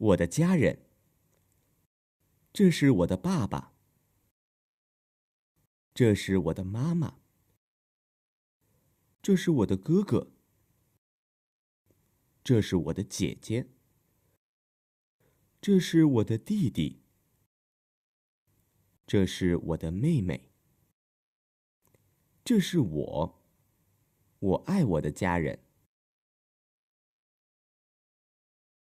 我的家人。这是我的爸爸。这是我的妈妈。这是我的哥哥。这是我的姐姐。这是我的弟弟。这是我的妹妹。这是我。我爱我的家人。